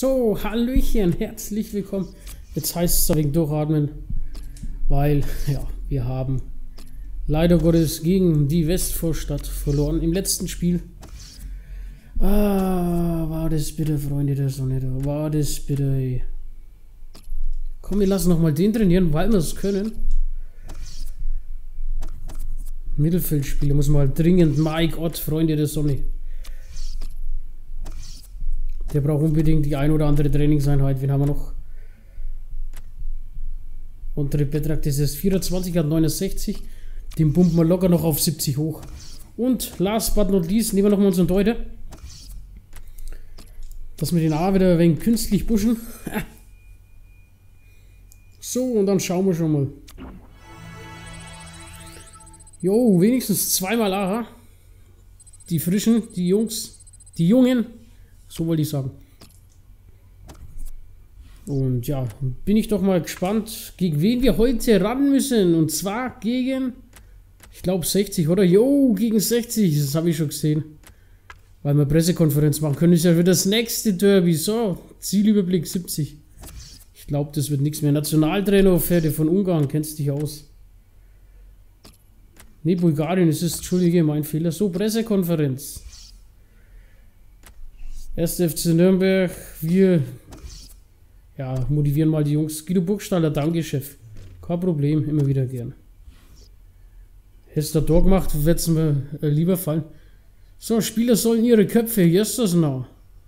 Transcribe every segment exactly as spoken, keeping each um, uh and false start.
So, Hallöchen, herzlich willkommen. Jetzt heißt es ein wenig durchatmen, weil, ja, wir haben leider Gottes gegen die Westvorstadt verloren im letzten Spiel. Ah, war das bitte, Freunde der Sonne, da war das bitte, ey. Komm, wir lassen nochmal den trainieren, weil wir es können. Mittelfeldspieler muss mal dringend, my Gott, Freunde der Sonne. Der braucht unbedingt die ein oder andere Trainingseinheit. Wen haben wir noch? Und der Betrag, das ist vierundzwanzig, hat neunundsechzig. Den pumpen wir locker noch auf siebzig hoch. Und last but not least, nehmen wir nochmal unseren Deuter. Dass wir den A wieder ein wenig künstlich pushen. So, und dann schauen wir schon mal. Jo, wenigstens zweimal A. Die Frischen, die Jungs, die Jungen. So wollte ich sagen. Und ja, bin ich doch mal gespannt, gegen wen wir heute ran müssen. Und zwar gegen, ich glaube sechzig, oder? Jo, gegen sechzig, das habe ich schon gesehen. Weil wir Pressekonferenz machen können, ist ja für das nächste Derby. So, Zielüberblick siebzig. Ich glaube, das wird nichts mehr. Nationaltrainer-Offerte von Ungarn, kennst dich aus. Ne, Bulgarien, es ist, entschuldige, mein Fehler. So, Pressekonferenz. erster F C Nürnberg, wir ja, motivieren mal die Jungs. Guido Burgstaller, danke Chef. Kein Problem, immer wieder gern. Hättest du da Tor gemacht, wird es mir äh, lieber fallen. So, Spieler sollen ihre Köpfe, yes, das now.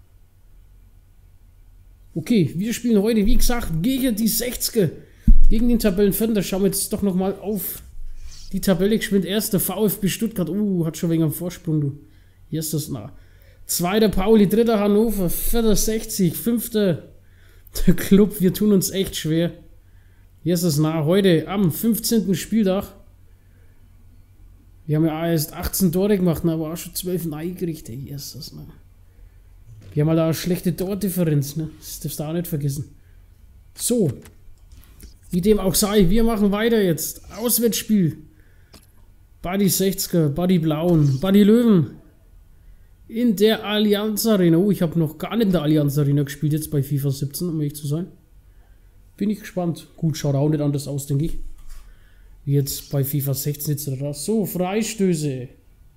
Okay, wir spielen heute, wie gesagt, gegen die sechziger. Gegen den Tabellenvierten, da schauen wir jetzt doch nochmal auf die Tabelle geschwind. Erster VfB Stuttgart, uh, hat schon wegen am Vorsprung, du. Yes, das now. Zweiter Pauli, dritter Hannover, vierter sechzig, fünfter der Club. Wir tun uns echt schwer. Hier ist es nah. Heute am fünfzehnten Spieltag. Wir haben ja erst achtzehn Tore gemacht, aber auch schon zwölf neigericht. Hier ist das nah. Wir haben halt auch eine schlechte Tordifferenz, ne? Das darfst du auch nicht vergessen. So. Wie dem auch sei, wir machen weiter jetzt. Auswärtsspiel. Buddy sechziger, Buddy Blauen, Buddy Löwen. In der Allianz Arena. Oh, ich habe noch gar nicht in der Allianz Arena gespielt, jetzt bei FIFA siebzehn, um ehrlich zu sein. Bin ich gespannt. Gut, schaut auch nicht anders aus, denke ich. Wie jetzt bei FIFA sechzehn jetzt da. So, Freistöße.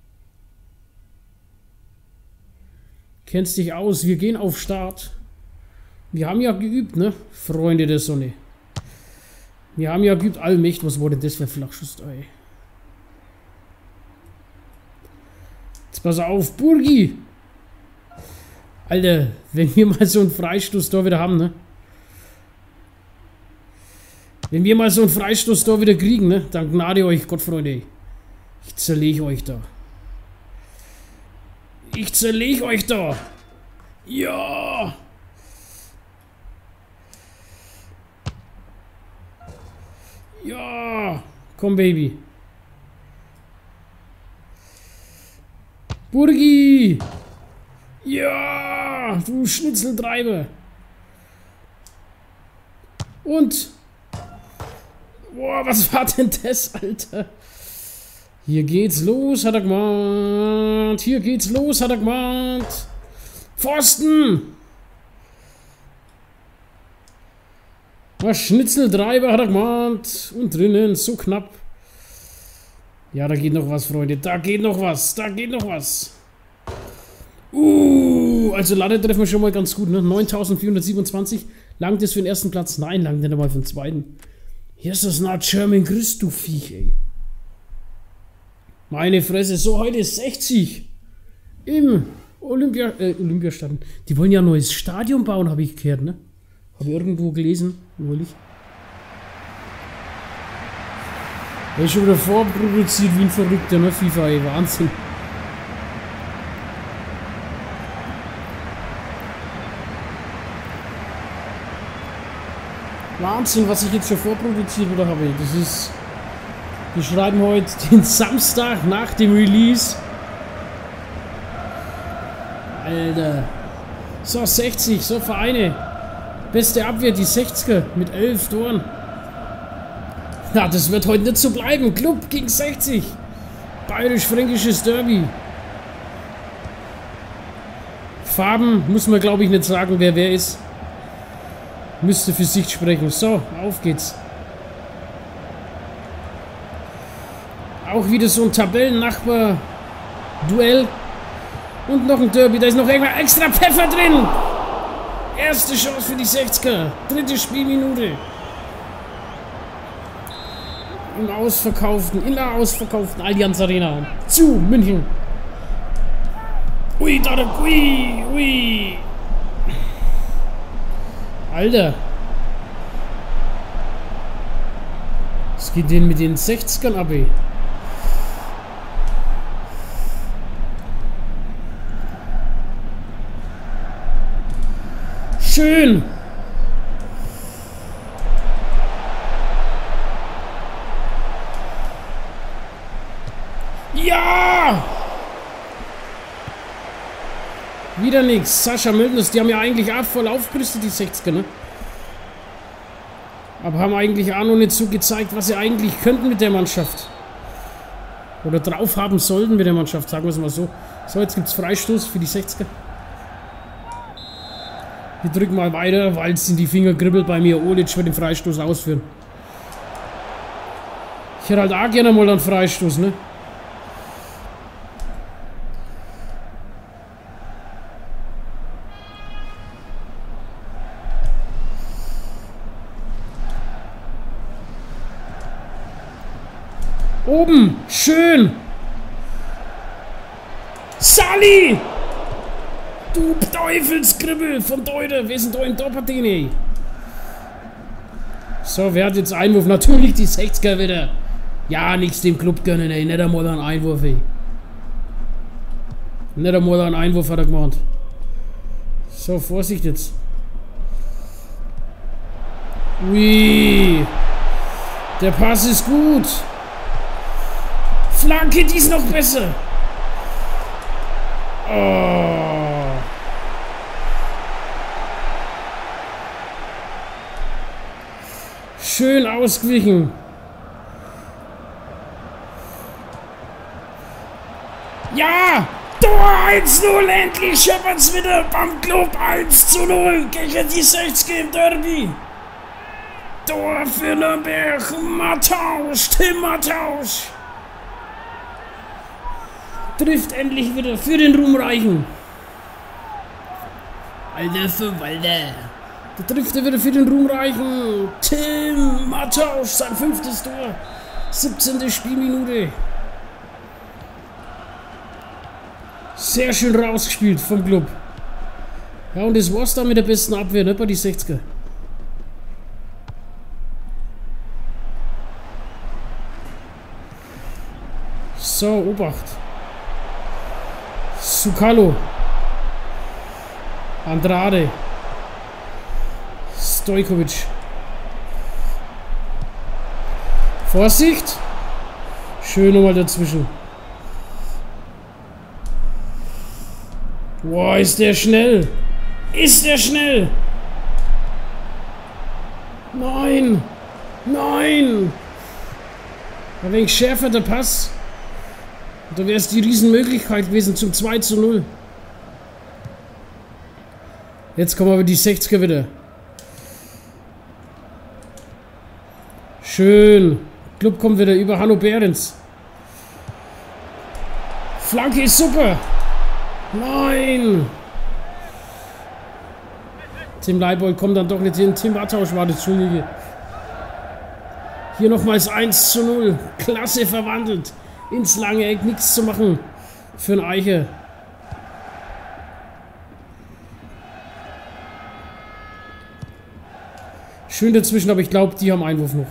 Kennst dich aus. Wir gehen auf Start. Wir haben ja geübt, ne? Freunde der Sonne. Wir haben ja geübt. Allmächt, was wurde das für Flachschuss? Ey. Jetzt pass auf, Burgi! Alter, wenn wir mal so einen Freistoßtor wieder haben, ne? Wenn wir mal so einen Freistoßtor wieder kriegen, ne? Dann gnade euch, Gott, Freunde. Ich zerlege euch da. Ich zerlege euch da. Ja! Ja! Komm, Baby. Burgi! Ja! Du Schnitzeltreiber! Und... Boah, was war denn das, Alter? Hier geht's los, hat er gemeint. Hier geht's los, hat er gemeint. Pfosten! Was Schnitzeltreiber, hat er gemeint. Und drinnen, so knapp. Ja, da geht noch was, Freunde. Da geht noch was. Da geht noch was. Uh, also Latte treffen wir schon mal ganz gut, ne? neuntausendvierhundertsiebenundzwanzig. Langt das für den ersten Platz? Nein, langt nicht einmal für den zweiten. Hier ist das nah German Christ, du Viech, ey. Meine Fresse. So, heute ist sechzig. Im Olympia, äh, Olympiastadion. Die wollen ja ein neues Stadion bauen, habe ich gehört, ne? Habe ich irgendwo gelesen, neulich. Er ist schon wieder vorproduziert wie ein Verrückter, ne? FIFA, ey, Wahnsinn. Wahnsinn, was ich jetzt schon vorproduziert oder habe. Das ist... Wir schreiben heute den Samstag nach dem Release. Alter. So, sechzig, so Vereine. Beste Abwehr, die sechziger mit elf Toren. Na, das wird heute nicht so bleiben. Club gegen sechzig. Bayerisch-fränkisches Derby. Farben muss man, glaube ich, nicht sagen, wer wer ist. Müsste für sich sprechen. So, auf geht's. Auch wieder so ein Tabellennachbar-Duell. Und noch ein Derby. Da ist noch irgendwann extra Pfeffer drin. Erste Chance für die sechziger. Dritte Spielminute. Im ausverkauften, in der ausverkauften Allianz Arena. Zu München. Ui, da, da, ui, ui. Alter. Was geht denn mit den sechzigern ab, ey? Schön. Ja! Wieder nix. Sascha Mölders, die haben ja eigentlich auch voll aufgerüstet, die sechziger, ne? Aber haben eigentlich auch noch nicht so gezeigt, was sie eigentlich könnten mit der Mannschaft. Oder drauf haben sollten mit der Mannschaft, sagen wir es mal so. So, jetzt gibt es Freistoß für die sechziger. Wir drücken mal weiter, weil es in die Finger kribbelt bei mir. Olic wird den Freistoß ausführen. Ich hätte halt auch gerne mal einen Freistoß, ne? Oben! Schön! Sally! Du Teufelskribbel von Deuter! Wir sind da in Doppeltene! So, wer hat jetzt Einwurf? Natürlich die sechziger wieder! Ja, nichts dem Club gönnen, ey! Nicht einmal einen Einwurf, ey! Nicht einmal einen Einwurf hat er gemacht. So, Vorsicht jetzt! Ui! Der Pass ist gut! Flanke, die ist noch besser. Oh. Schön ausgewichen. Ja! Tor eins null, endlich scheppert's wieder beim Club eins zu null gegen die sechziger im Derby. Tor für Nürnberg, Mattausch, Tim Mattausch. Trifft endlich wieder für den Ruhmreichen. Alter Verwalter. Da trifft er wieder für den Ruhmreichen. Tim Mattausch, sein fünftes Tor. siebzehnte Spielminute. Sehr schön rausgespielt vom Club. Ja, und das war's dann mit der besten Abwehr, ne, bei die sechziger. So, Obacht. Sukalo. Andrade. Stojkovic. Vorsicht. Schön nochmal dazwischen. Boah, ist der schnell. Ist der schnell. Nein. Nein. Ein wenig schärfer der Pass. Da wäre es die Riesenmöglichkeit gewesen zum zwei zu null. Jetzt kommen aber die sechziger wieder. Schön. Club kommt wieder über Hanno Behrens. Flanke ist super. Nein. Tim Leibold kommt dann doch nicht hin. Tim Mattausch war das Schuldige. Hier nochmals eins zu null. Klasse verwandelt. Ins lange Eck, nichts zu machen für ein Eiche. Schön dazwischen, aber ich glaube, die haben Einwurf noch.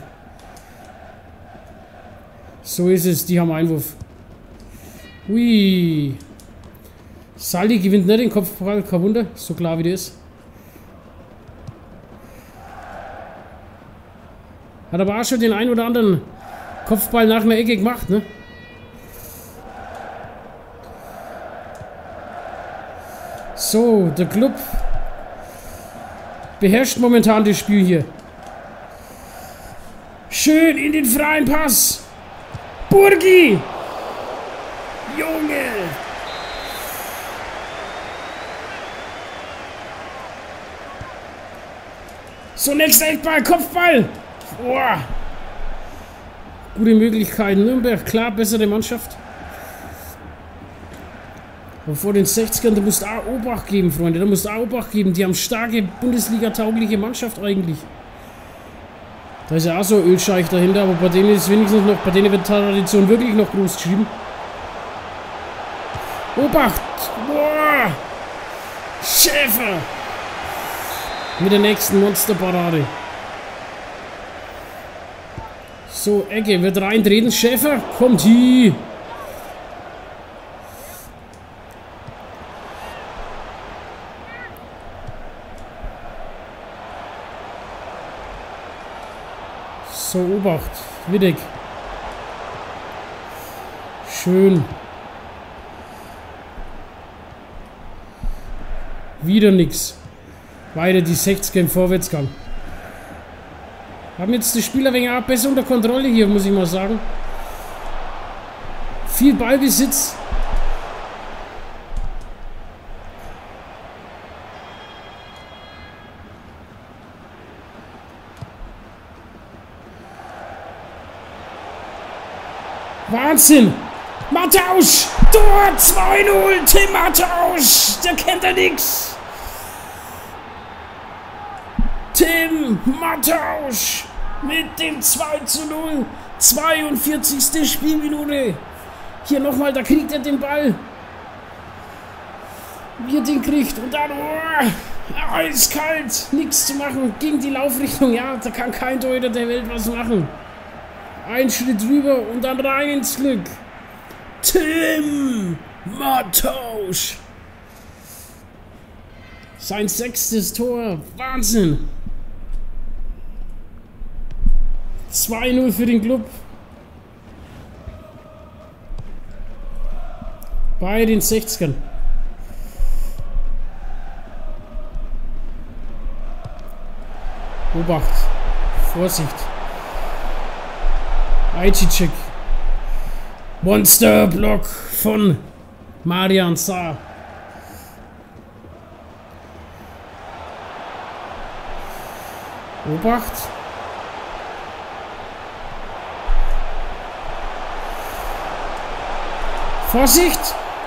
So ist es, die haben Einwurf. Hui. Saldi gewinnt nicht den Kopfball, kein Wunder, so klar wie der ist. Hat aber auch schon den einen oder anderen Kopfball nach einer Ecke gemacht, ne? So, der Club beherrscht momentan das Spiel hier. Schön in den freien Pass. Burgi. Junge. So, nächster Eckball, Kopfball. Boah. Gute Möglichkeiten. Nürnberg, klar, bessere Mannschaft. Aber vor den sechzigern, da musst du auch Obacht geben, Freunde. Da musst du auch Obacht geben. Die haben starke, Bundesliga-taugliche Mannschaft eigentlich. Da ist ja auch so ein Ölscheich dahinter, aber bei denen ist wenigstens noch, bei denen wird Tradition wirklich noch groß geschrieben. Obacht! Boah! Schäfer! Mit der nächsten Monsterparade. So, Ecke, wird reintreten. Schäfer, kommt hier! So, Obacht. Widdig. Schön. Wieder nix. Weiter die sechziger im Vorwärtsgang. Haben jetzt die Spieler wegen auch besser unter Kontrolle hier, muss ich mal sagen. Viel Ballbesitz. Wahnsinn! Mattausch! Tor zwei null! Tim Mattausch! Der kennt ja nix! Tim Mattausch! Mit dem zwei zu null! zweiundvierzigste Spielminute! Hier nochmal, da kriegt er den Ball! Wie er den kriegt und dann... Oh, eiskalt! Nichts zu machen gegen die Laufrichtung. Ja, da kann kein Torhüter der Welt was machen. Ein Schritt rüber und dann rein ins Glück. Tim Mattausch. Sein sechstes Tor. Wahnsinn. zwei null für den Club. Bei den sechzigern. Obacht. Vorsicht. Ajcicek. Monsterblock von Marian Saar. Obacht. Vorsicht.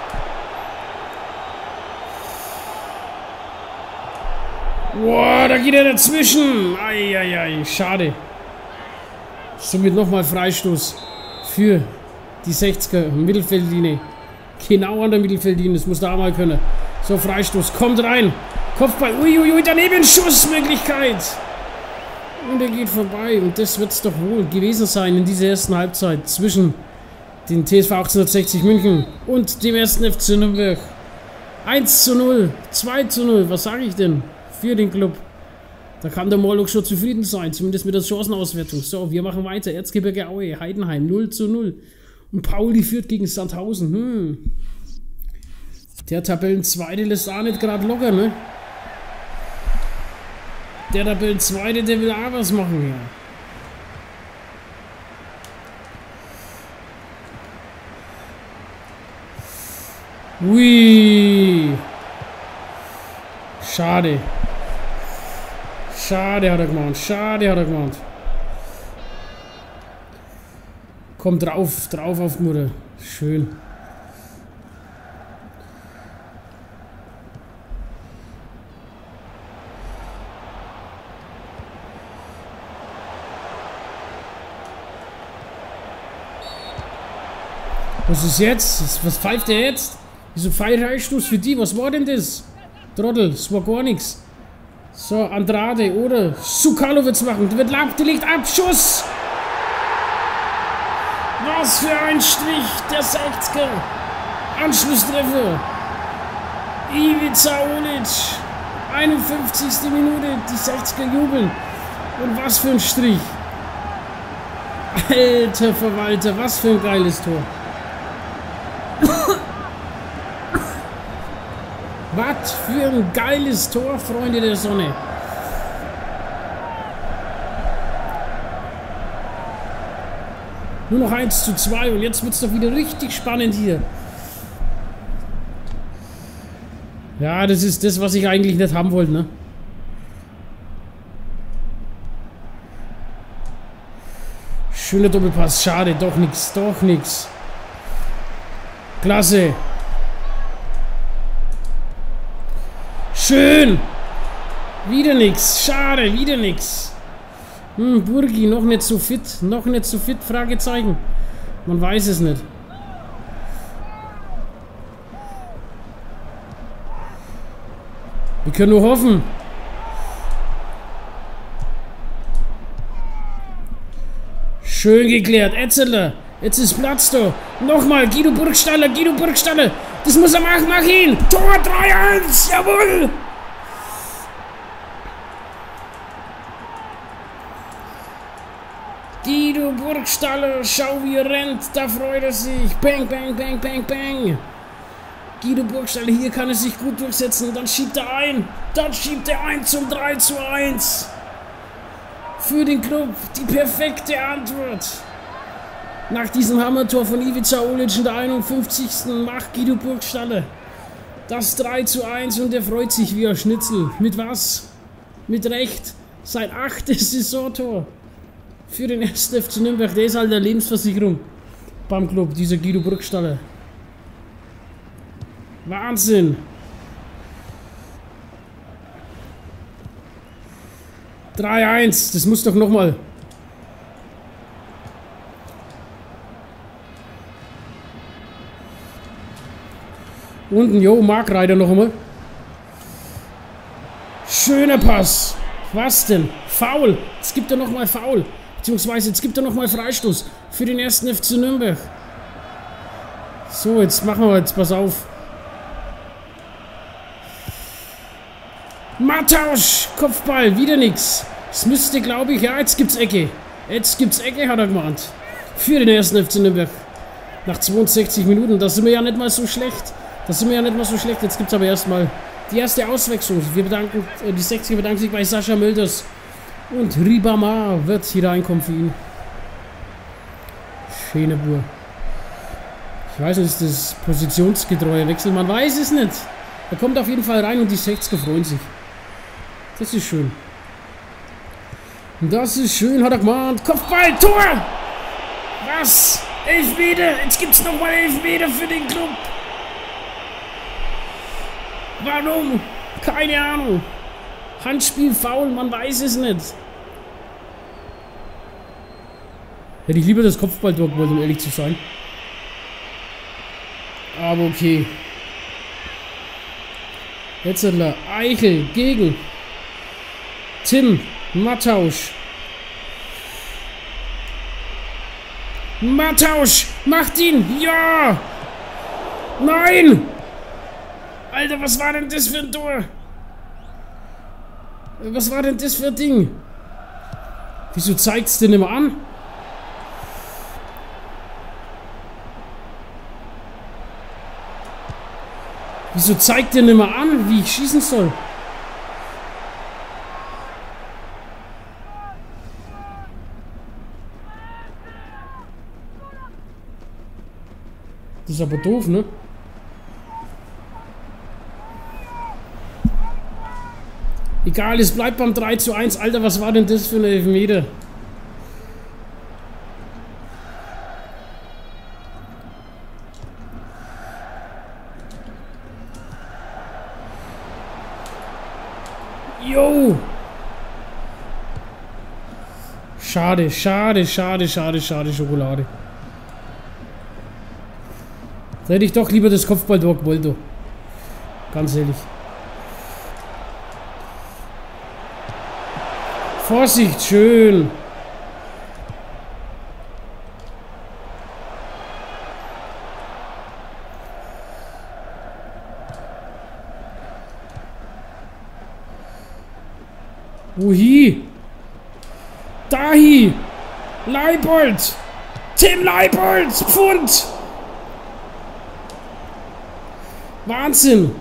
Boah, da geht er dazwischen. Eieiei, schade. Somit nochmal Freistoß für die sechziger Mittelfeldlinie. Genau an der Mittelfeldlinie, das muss da mal können. So, Freistoß, kommt rein. Kopfball, uiuiui, daneben Schussmöglichkeit. Und er geht vorbei. Und das wird es doch wohl gewesen sein in dieser ersten Halbzeit zwischen den T S V achtzehnhundertsechzig München und dem ersten F C Nürnberg. eins zu null, zwei zu null, was sage ich denn für den Club? Da kann der Moloch schon zufrieden sein, zumindest mit der Chancenauswertung. So, wir machen weiter. Erzgebirge Aue, Heidenheim, null zu null. Und Pauli führt gegen Sandhausen. Hm. Der Tabellenzweite lässt auch nicht gerade locker, ne? Der Tabellenzweite, der will auch was machen, ja. Ui. Schade. Schade hat er gemacht. Schade hat er gemacht. Kommt drauf, drauf auf Mutter. Schön. Was ist jetzt? Was pfeift der jetzt? Wieso Freistoß für die? Was war denn das? Trottel, das war gar nichts. So, Andrade, oder? Sukalo wird's machen. Der wird ab, der legt ab. Schuss! Was für ein Strich, der sechziger. Anschlusstreffer. Ivica Olic. einundfünfzigste Minute, die sechziger jubeln. Und was für ein Strich. Alter Verwalter, was für ein geiles Tor. Was für ein geiles Tor, Freunde der Sonne. Nur noch eins zu zwei und jetzt wird es doch wieder richtig spannend hier. Ja, das ist das, was ich eigentlich nicht haben wollte, ne? Schöner Doppelpass. Schade. Doch nix. Doch nix. Klasse. Schön. Wieder nix. Schade. Wieder nix. Hm, Burgi. Noch nicht so fit. Noch nicht so fit. Fragezeichen. Man weiß es nicht. Wir können nur hoffen. Schön geklärt. Etzeler. Jetzt ist Platz da. Nochmal. Guido Burgstaller. Guido Burgstaller. Das muss er machen. Mach ihn. Tor drei eins. Jawohl. Guido Burgstaller. Schau, wie er rennt. Da freut er sich. Bang, bang, bang, bang, bang. Guido Burgstaller. Hier kann er sich gut durchsetzen. Und dann schiebt er ein. Dann schiebt er ein zum drei zu eins. Für den Club die perfekte Antwort. Nach diesem Hammertor von Ivica Olic in der einundfünfzigsten macht Guido Burgstaller das drei zu eins und er freut sich wie ein Schnitzel. Mit was? Mit Recht. Sein achtes Saisontor für den ersten F C Nürnberg. Der ist halt eine Lebensversicherung beim Club, dieser Guido Burgstaller. Wahnsinn. drei eins, das muss doch nochmal. Unten, jo, Markreiter noch einmal. Schöner Pass. Was denn? Foul. Jetzt gibt er nochmal Foul. Beziehungsweise jetzt gibt er nochmal Freistoß für den ersten F C Nürnberg. So, jetzt machen wir jetzt, pass auf. Mattausch, Kopfball, wieder nix. Es müsste, glaube ich, ja, jetzt gibt's Ecke. Jetzt gibt's Ecke, hat er gemeint. Für den ersten F C Nürnberg. Nach zweiundsechzig Minuten, da sind wir ja nicht mal so schlecht. Da sind wir ja nicht mal so schlecht. Jetzt gibt's aber erstmal die erste Auswechslung. Wir bedanken, äh, die sechziger bedanken sich bei Sascha Mölders. Und Ribamar wird hier reinkommen für ihn. Schöne Bur. Ich weiß nicht, ist das positionsgetreue Wechsel? Man weiß es nicht. Er kommt auf jeden Fall rein und die sechziger freuen sich. Das ist schön. Das ist schön, hat er gemacht. Kopfball, Tor! Was? Elfmeter! Jetzt gibt's nochmal Elfmeter für den Club. Warum? Keine Ahnung. Handspiel, Foul, man weiß es nicht. Hätte ich lieber das Kopfballtor gewollt, um ehrlich zu sein. Aber okay. Jetzt hat er Eichel gegen Tim Mattausch. Mattausch macht ihn. Ja. Nein. Alter, was war denn das für ein Tor? Was war denn das für ein Ding? Wieso zeigt's denn immer an? Wieso zeigt der nicht mehr an, wie ich schießen soll? Das ist aber doof, ne? Egal, es bleibt beim drei zu eins. Alter, was war denn das für eine Elfmeter? Jo! Schade, schade, schade, schade, schade, Schokolade. Da hätte ich doch lieber das Kopfballtor gewollt, du. Ganz ehrlich. Vorsicht, schön. Wohi? Dahi! Leibold! Tim Leibold! Pfund! Wahnsinn!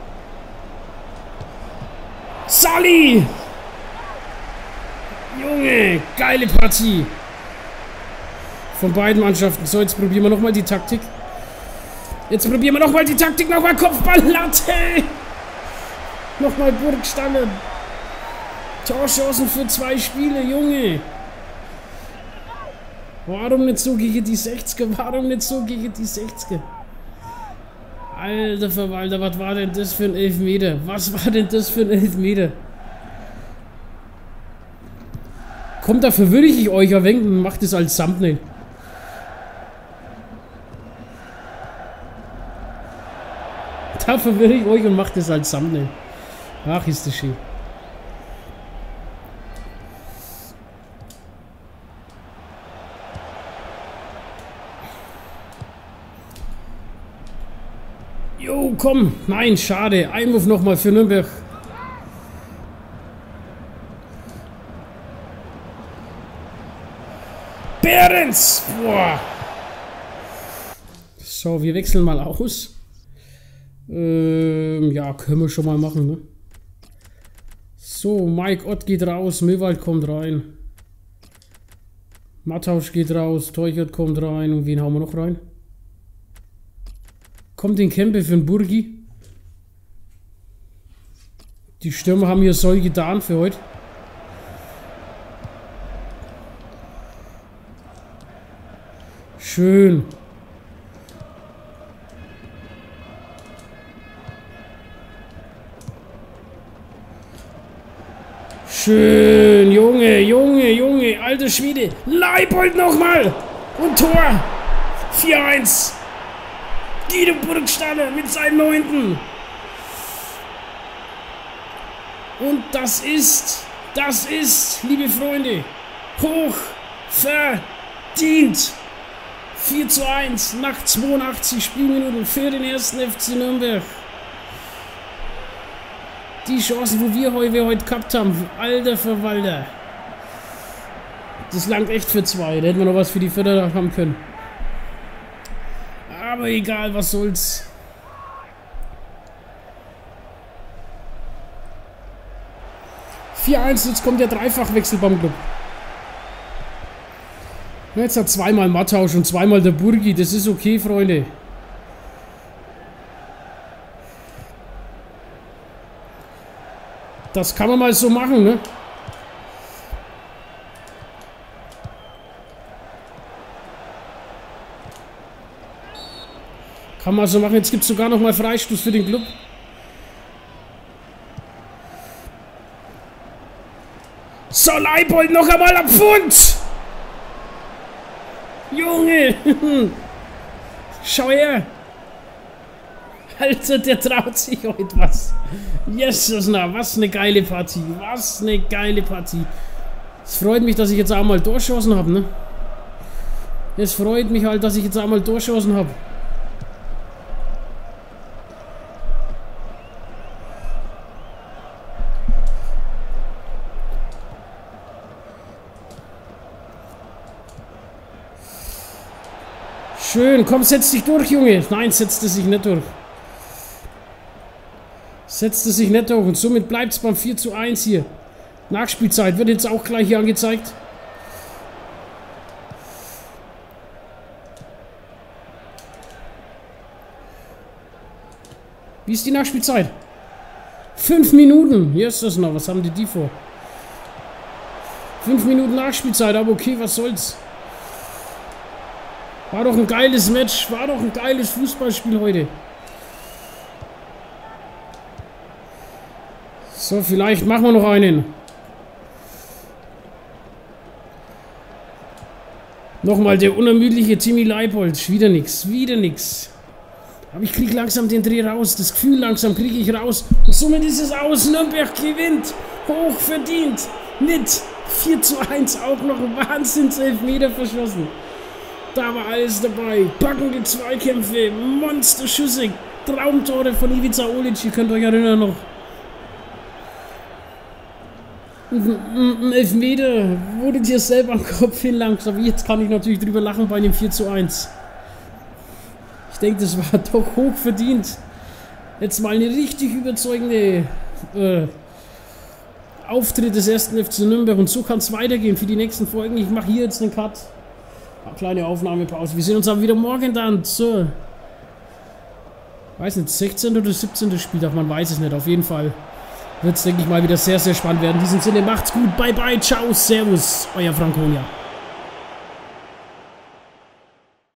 Sully! Junge, geile Partie! Von beiden Mannschaften. So, jetzt probieren wir nochmal die Taktik. Jetzt probieren wir nochmal die Taktik. Nochmal Kopfballlatte! Nochmal Burgstaller. Torchancen für zwei Spiele, Junge. Warum nicht so gegen die sechziger? Warum nicht so gegen die sechziger? Alter Verwalter, was war denn das für ein Elfmeter? Was war denn das für ein Elfmeter? Kommt, da verwirre ich euch ein wenig und macht das als Thumbnail. Da verwirre ich euch und macht das als Thumbnail. Ach, ist das schön. Jo, komm. Nein, schade. Einwurf nochmal für Nürnberg. Behrens! Boah. So, wir wechseln mal aus. Ähm, ja, können wir schon mal machen, ne? So, Mike Ott geht raus, Möwald kommt rein. Mattausch geht raus, Teuchert kommt rein. Und wen hauen wir noch rein? Kommt den Kempe für den Burgi. Die Stürmer haben hier soll getan für heute. Schön. Schön, Junge, Junge, Junge, alte Schwede. Leibold nochmal. Und Tor. vier eins. Guido Burgstaller mit seinem neunten. Und das ist, das ist, liebe Freunde, hoch verdient. vier zu eins nach zweiundachtzig Spielminuten für den ersten F C Nürnberg. Die Chancen, wo wir heute, wir heute gehabt haben, alter Verwalter. Das langt echt für zwei. Da hätten wir noch was für die Vierter haben können. Aber egal, was soll's. vier eins, jetzt kommt der Dreifachwechsel beim Club. Jetzt hat zweimal Mattausch und zweimal der Burgi. Das ist okay, Freunde. Das kann man mal so machen, ne? Kann man so machen. Jetzt gibt es sogar noch mal Freistoß für den Club. So, Leibold noch einmal am Pfund! Junge! Schau her! Alter, der traut sich heute was. Jesus, na, was eine geile Partie. Was eine geile Partie. Es freut mich, dass ich jetzt auch mal Torchancen habe, ne? Es freut mich halt, dass ich jetzt auch mal Torchancen habe. Schön, komm, setz dich durch, Junge. Nein, setzt es sich nicht durch. Setzt es sich nicht durch. Und somit bleibt es beim vier zu eins hier. Nachspielzeit wird jetzt auch gleich hier angezeigt. Wie ist die Nachspielzeit? Fünf Minuten. Hier ist das noch. Was haben die die vor? Fünf Minuten Nachspielzeit, aber okay, was soll's. War doch ein geiles Match. War doch ein geiles Fußballspiel heute. So, vielleicht machen wir noch einen. Nochmal der unermüdliche Timmy Leibold. Wieder nix. Wieder nix. Aber ich kriege langsam den Dreh raus. Das Gefühl langsam kriege ich raus. Und somit ist es aus. Nürnberg gewinnt. Hoch verdient. Mit vier zu eins auch noch ein Wahnsinns-Elfmeter verschossen. Da war alles dabei. Packende Zweikämpfe, Monsterschüsse, Traumtore von Ivica Olic. Ihr könnt euch erinnern noch. Ein Elfmeter wurde dir selber am Kopf hinlangt. Aber jetzt kann ich natürlich drüber lachen bei dem vier zu eins. Ich denke, das war doch hoch verdient. Jetzt mal eine richtig überzeugende äh, Auftritt des ersten F C Nürnberg. Und so kann es weitergehen für die nächsten Folgen. Ich mache hier jetzt einen Cut. Kleine Aufnahmepause. Wir sehen uns aber wieder morgen dann zur, weiß nicht, sechzehnten oder siebzehnten Spieltag, man weiß es nicht. Auf jeden Fall wird es, denke ich mal, wieder sehr, sehr spannend werden. In diesem Sinne, macht's gut, bye bye, ciao, servus, euer Franconia.